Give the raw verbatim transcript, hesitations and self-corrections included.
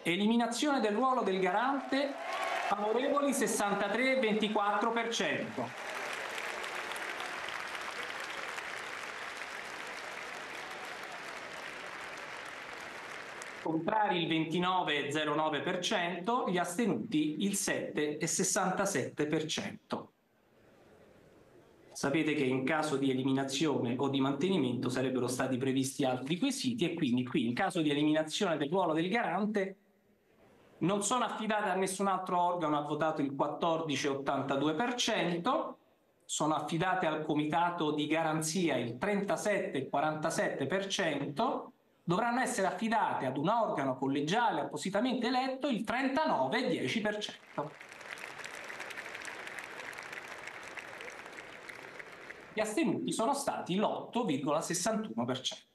Eliminazione del ruolo del garante, favorevoli sessantatré virgola ventiquattro per cento. Contrari il ventinove virgola zero nove per cento, gli astenuti il sette virgola sessantasette per cento. Sapete che in caso di eliminazione o di mantenimento sarebbero stati previsti altri quesiti e quindi qui in caso di eliminazione del ruolo del garante non sono affidate a nessun altro organo, ha votato il quattordici virgola ottantadue per cento, sono affidate al comitato di garanzia il trentasette virgola quarantasette per cento, dovranno essere affidate ad un organo collegiale appositamente eletto il trentanove virgola dieci per cento. Gli astenuti sono stati l'otto virgola sessantuno per cento.